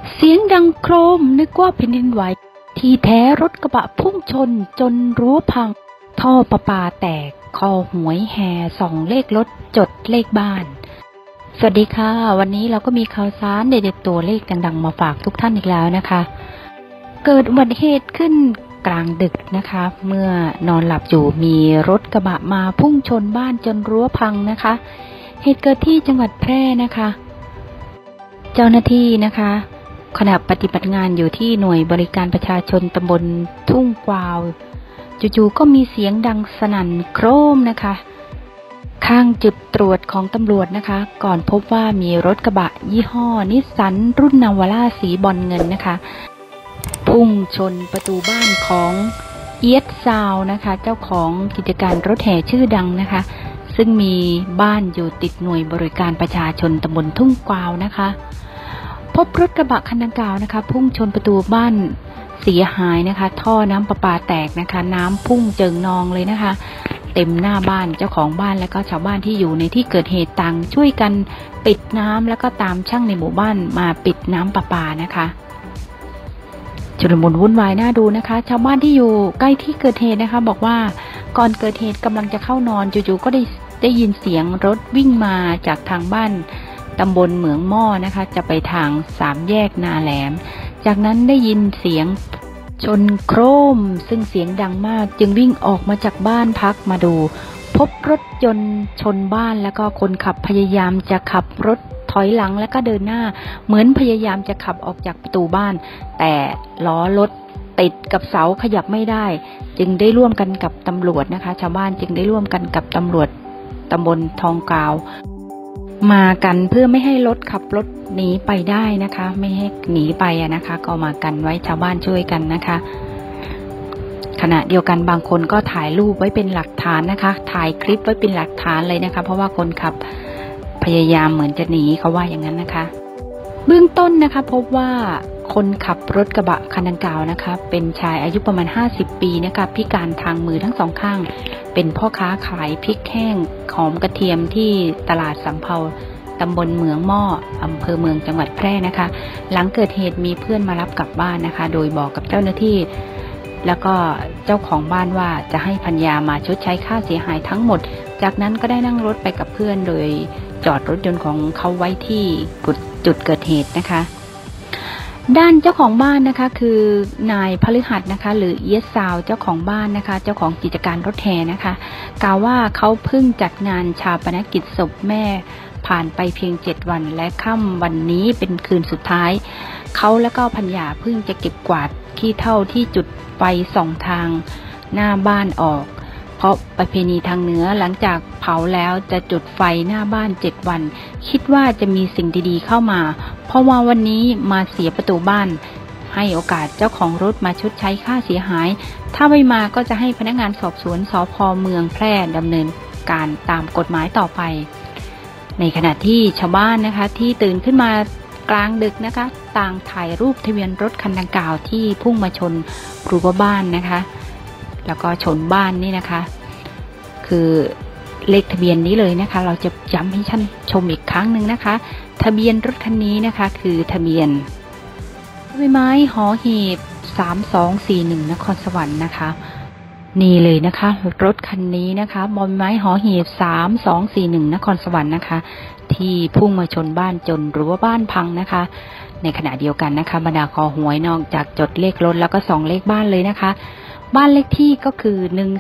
เสียงดังโครมนึกว่าแผ่นดินไหวที่แท้รถกระบะพุ่งชนจนรั้วพังท่อประปาแตกคอหวยแห่ส่องเลขรถจดเลขบ้านสวัสดีค่ะวันนี้เราก็มีข่าวสารเด็ดๆตัวเลขดังๆมาฝากทุกท่านอีกแล้วนะคะเกิดอุบัติเหตุขึ้นกลางดึกนะคะเมื่อนอนหลับอยู่มีรถกระบะมาพุ่งชนบ้านจนรั้วพังนะคะเหตุเกิดที่จังหวัดแพร่นะคะเจ้าหน้าที่นะคะขณะปฏิบัติงานอยู่ที่หน่วยบริการประชาชนตำบลทุ่งกวาวจู่ๆก็มีเสียงดังสนั่นโครมนะคะข้างจุดตรวจของตำรวจนะคะก่อนพบว่ามีรถกระบะยี่ห้อนิสสันรุ่นนาวาร่าสีบอลเงินนะคะพุ่งชนประตูบ้านของเอียดซาวนะคะเจ้าของกิจการรถแห่ชื่อดังนะคะซึ่งมีบ้านอยู่ติดหน่วยบริการประชาชนตำบลทุ่งกวาวนะคะพบรถกระบะคันดังกล่าวนะคะพุ่งชนประตูบ้านเสียหายนะคะท่อน้ำประปาแตกนะคะน้ำพุ่งเจิ่งนองเลยนะคะเต็มหน้าบ้านเจ้าของบ้านและก็ชาวบ้านที่อยู่ในที่เกิดเหตุต่างช่วยกันปิดน้ำแล้วก็ตามช่างในหมู่บ้านมาปิดน้ำประปานะคะชุลมุนวุ่นวายน่าดูนะคะชาวบ้านที่อยู่ใกล้ที่เกิดเหตุนะคะบอกว่าก่อนเกิดเหตุกำลังจะเข้านอนจู่ๆก็ได้ยินเสียงรถวิ่งมาจากทางบ้านตำบลเหมืองหม้อนะคะจะไปทางสามแยกนาแหลมจากนั้นได้ยินเสียงชนโครมซึ่งเสียงดังมากจึงวิ่งออกมาจากบ้านพักมาดูพบรถยนต์ชนบ้านแล้วก็คนขับพยายามจะขับรถถอยหลังแล้วก็เดินหน้าเหมือนพยายามจะขับออกจากประตูบ้านแต่ล้อรถติดกับเสาขยับไม่ได้จึงได้ร่วมกันกับตำรวจนะคะชาวบ้านจึงได้ร่วมกันกับตำรวจตำบลทองกาวมากันเพื่อไม่ให้รถขับรถหนีไปได้นะคะไม่ให้หนีไปนะคะก็มากันไว้ชาวบ้านช่วยกันนะคะขณะเดียวกันบางคนก็ถ่ายรูปไว้เป็นหลักฐานนะคะถ่ายคลิปไว้เป็นหลักฐานเลยนะคะเพราะว่าคนขับพยายามเหมือนจะหนีเขาว่าอย่างนั้นนะคะเบื้องต้นนะคะพบว่าคนขับรถกระบะคันดังกล่าวนะคะเป็นชายอายุประมาณ50 ปีนะคะพิการทางมือทั้งสองข้างเป็นพ่อค้าขายพริกแห้งหอมกระเทียมที่ตลาดสำเภาตำบลเหมืองหม้ออำเภอเมืองจังหวัดแพร่นะคะหลังเกิดเหตุมีเพื่อนมารับกลับบ้านนะคะโดยบอกกับเจ้าหน้าที่แล้วก็เจ้าของบ้านว่าจะให้ภรรยามาชดใช้ค่าเสียหายทั้งหมดจากนั้นก็ได้นั่งรถไปกับเพื่อนโดยจอดรถยนต์ของเขาไว้ที่จุดเกิดเหตุนะคะด้านเจ้าของบ้านนะคะคือนายพฤหัสนะคะหรือเอียดซาวเจ้าของบ้านนะคะเจ้าของกิจการรถแห่นะคะกล่าวว่าเขาเพิ่งจัดงานชาปนกิจศพแม่ผ่านไปเพียง7 วันและค่ำวันนี้เป็นคืนสุดท้ายเขาและก็ภรรยาเพิ่งจะเก็บกวาดขี้เถ้าที่จุดไฟส่องทางหน้าบ้านออกเพราะประเพณีทางเหนือหลังจากเผาแล้วจะจุดไฟหน้าบ้าน7 วันคิดว่าจะมีสิ่งดีๆเข้ามาเพราะว่าวันนี้มาเสียประตูบ้านให้โอกาสเจ้าของรถมาชดใช้ค่าเสียหายถ้าไม่มาก็จะให้พนักงานสอบสวนสภ.เมืองแพร่ดำเนินการตามกฎหมายต่อไปในขณะที่ชาวบ้านนะคะที่ตื่นขึ้นมากลางดึกนะคะต่างถ่ายรูปทะเบียนรถคันดังกล่าวที่พุ่งมาชนรั้วบ้านนะคะแล้วก็ชนบ้านนี่นะคะคือเลขทะเบียนนี้เลยนะคะเราจะย้ำให้ท่านชมอีกครั้งหนึ่งนะคะทะเบียนรถคันนี้นะคะคือทะเบียนใบไม้หอหีบ3241นครสวรรค์นะคะนี่เลยนะคะรถคันนี้นะคะบอใบไม้หอหีบ3241นครสวรรค์นะคะที่พุ่งมาชนบ้านจนรั้วบ้านพังนะคะในขณะเดียวกันนะคะบรรดาคอหวยนอกจากจดเลขรถแล้วก็ส่องเลขบ้านเลยนะคะบ้านเลขที่ก็คือ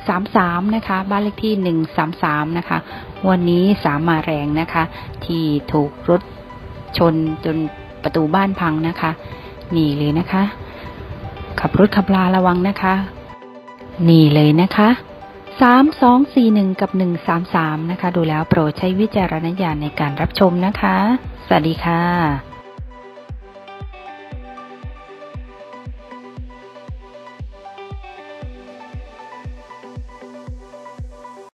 133นะคะบ้านเลขที่133นะคะวันนี้3มาแรงนะคะที่ถูกรถชนจนประตูบ้านพังนะคะนี่เลยนะคะขับรถขับลาระวังนะคะนี่เลยนะคะ3241กับ133นะคะดูแล้วโปรดใช้วิจารณญาณในการรับชมนะคะสวัสดีค่ะ